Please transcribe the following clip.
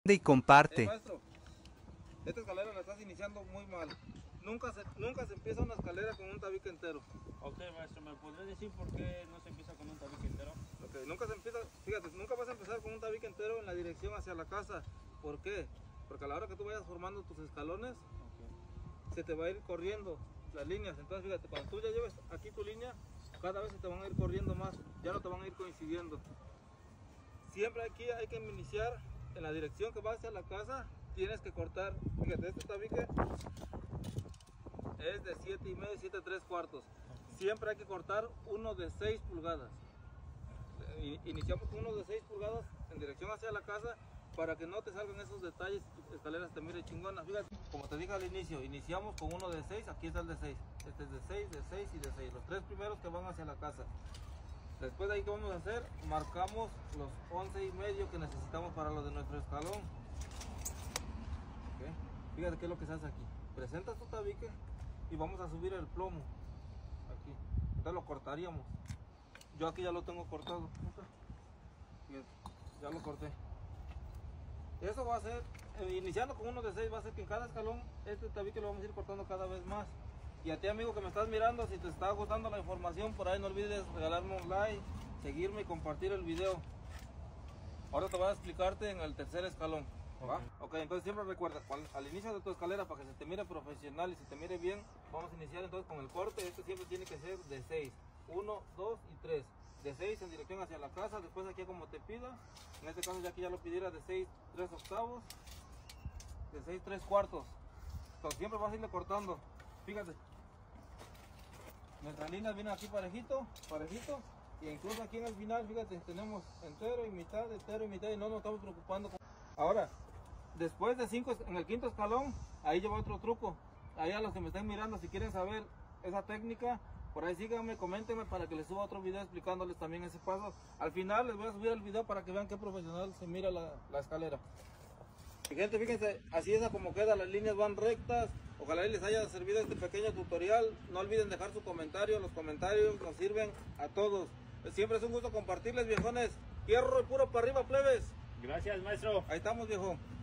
y comparte. Maestro, esta escalera la estás iniciando muy mal. Nunca se empieza una escalera con un tabique entero. Ok, maestro, ¿me podría decir por qué no se empieza con un tabique entero? Okay, nunca se empieza, fíjate, nunca vas a empezar con un tabique entero en la dirección hacia la casa. ¿Por qué? Porque a la hora que tú vayas formando tus escalones, se te va a ir corriendo las líneas. Entonces, fíjate, cuando tú ya lleves aquí tu línea, cada vez se te van a ir corriendo más, ya no te van a ir coincidiendo. Siempre aquí hay que iniciar en la dirección que va hacia la casa. Tienes que cortar, fíjate, este tabique es de 7,5, 7,3/4. Siempre hay que cortar uno de 6 pulgadas. Iniciamos con uno de 6 pulgadas en dirección hacia la casa para que no te salgan esos detalles y tu escalera te mire chingona. Fíjate, como te dije al inicio, iniciamos con uno de 6, aquí está el de 6. Este es de 6, de 6 y de 6. Los tres primeros que van hacia la casa. Después de ahí, ¿qué vamos a hacer? Marcamos los 11,5 que necesitamos para lo de nuestro escalón. ¿Okay? Fíjate qué es lo que se hace aquí. Presentas tu tabique y vamos a subir el plomo. Aquí. Entonces lo cortaríamos. Yo aquí ya lo tengo cortado. Fíjate, ya lo corté. Eso va a ser, iniciando con uno de 6, va a ser que en cada escalón este tabique lo vamos a ir cortando cada vez más. Y a ti, amigo que me estás mirando, si te está gustando la información, por ahí no olvides regalarme un like, seguirme y compartir el video. Ahora te voy a explicarte en el tercer escalón. ¿Va? Ok, entonces siempre recuerda, al inicio de tu escalera, para que se te mire profesional y se te mire bien, vamos a iniciar entonces con el corte. Este siempre tiene que ser de 6, 1, 2 y 3. De 6 en dirección hacia la casa, después aquí como te pida. En este caso ya aquí ya lo pidiera de 6, 3/8, de 6, 3/4. Entonces siempre vas a irle cortando. Fíjate, nuestras líneas vienen aquí parejito, parejito. Y incluso aquí en el final, fíjate, tenemos entero y mitad, y no nos estamos preocupando. Ahora, después de 5, en el quinto escalón, ahí lleva otro truco. Ahí a los que me estén mirando, si quieren saber esa técnica, por ahí síganme, coméntenme para que les suba otro video explicándoles también ese paso. Al final les voy a subir el video para que vean qué profesional se mira la escalera. Gente, fíjense, así es como queda, las líneas van rectas. Ojalá les haya servido este pequeño tutorial. No olviden dejar su comentario, los comentarios nos sirven a todos. Siempre es un gusto compartirles, viejones. Hierro y puro para arriba, plebes. Gracias, maestro. Ahí estamos, viejo.